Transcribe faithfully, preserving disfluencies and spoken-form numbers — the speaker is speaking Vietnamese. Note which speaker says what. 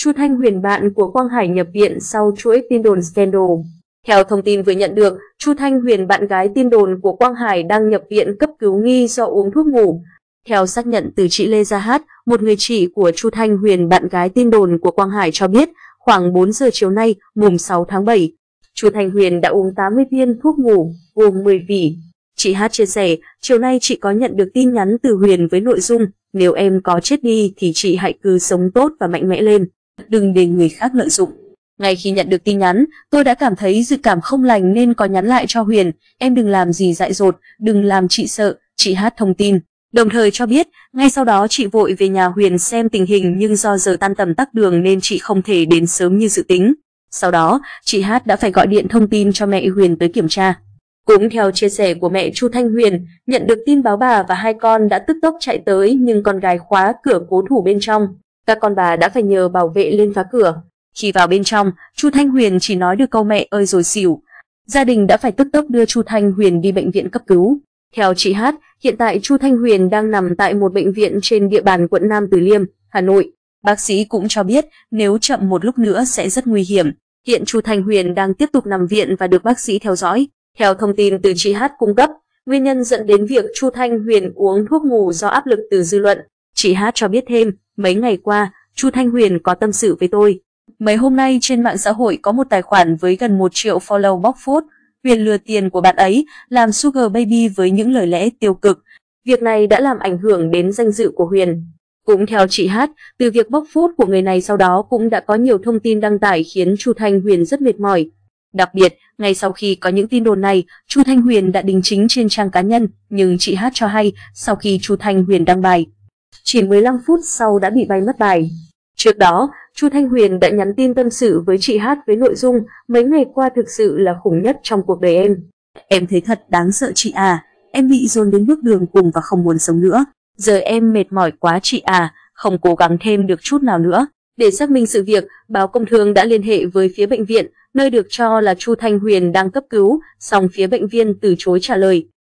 Speaker 1: Chu Thanh Huyền bạn của Quang Hải nhập viện sau chuỗi tin đồn scandal. Theo thông tin vừa nhận được, Chu Thanh Huyền bạn gái tin đồn của Quang Hải đang nhập viện cấp cứu nghi do uống thuốc ngủ. Theo xác nhận từ chị Lê Gia Hát, một người chị của Chu Thanh Huyền bạn gái tin đồn của Quang Hải cho biết, khoảng bốn giờ chiều nay, mùng sáu tháng bảy, Chu Thanh Huyền đã uống tám mươi viên thuốc ngủ, gồm mười vỉ. Chị Hát chia sẻ, chiều nay chị có nhận được tin nhắn từ Huyền với nội dung, nếu em có chết đi thì chị hãy cứ sống tốt và mạnh mẽ lên, đừng để người khác lợi dụng. Ngay khi nhận được tin nhắn, tôi đã cảm thấy dự cảm không lành nên có nhắn lại cho Huyền, em đừng làm gì dại dột, đừng làm chị sợ, chị Hát thông tin. Đồng thời cho biết, ngay sau đó chị vội về nhà Huyền xem tình hình nhưng do giờ tan tầm tắc đường nên chị không thể đến sớm như dự tính. Sau đó, chị Hát đã phải gọi điện thông tin cho mẹ Huyền tới kiểm tra. Cũng theo chia sẻ của mẹ Chu Thanh Huyền, nhận được tin báo bà và hai con đã tức tốc chạy tới nhưng con gái khóa cửa cố thủ bên trong. Các con bà đã phải nhờ bảo vệ lên phá cửa. Khi vào bên trong, Chu Thanh Huyền chỉ nói được câu mẹ ơi rồi xỉu. Gia đình đã phải tức tốc đưa Chu Thanh Huyền đi bệnh viện cấp cứu. Theo chị Hát, hiện tại Chu Thanh Huyền đang nằm tại một bệnh viện trên địa bàn quận Nam Từ Liêm, Hà Nội. Bác sĩ cũng cho biết nếu chậm một lúc nữa sẽ rất nguy hiểm. Hiện Chu Thanh Huyền đang tiếp tục nằm viện và được bác sĩ theo dõi. Theo thông tin từ chị Hát cung cấp, nguyên nhân dẫn đến việc Chu Thanh Huyền uống thuốc ngủ do áp lực từ dư luận. Chị Hát cho biết thêm, mấy ngày qua, Chu Thanh Huyền có tâm sự với tôi. Mấy hôm nay trên mạng xã hội có một tài khoản với gần một triệu follow bóc phốt. Huyền lừa tiền của bạn ấy, làm sugar baby với những lời lẽ tiêu cực. Việc này đã làm ảnh hưởng đến danh dự của Huyền. Cũng theo chị Hát, từ việc bóc phốt của người này sau đó cũng đã có nhiều thông tin đăng tải khiến Chu Thanh Huyền rất mệt mỏi. Đặc biệt, ngay sau khi có những tin đồn này, Chu Thanh Huyền đã đính chính trên trang cá nhân, nhưng chị Hát cho hay, sau khi Chu Thanh Huyền đăng bài, chỉ mười lăm phút sau đã bị bay mất bài. Trước đó, Chu Thanh Huyền đã nhắn tin tâm sự với chị Hát với nội dung mấy ngày qua thực sự là khủng nhất trong cuộc đời em. Em thấy thật đáng sợ chị à, em bị dồn đến bước đường cùng và không muốn sống nữa. Giờ em mệt mỏi quá chị à, không cố gắng thêm được chút nào nữa. Để xác minh sự việc, báo Công Thương đã liên hệ với phía bệnh viện, nơi được cho là Chu Thanh Huyền đang cấp cứu, song phía bệnh viện từ chối trả lời.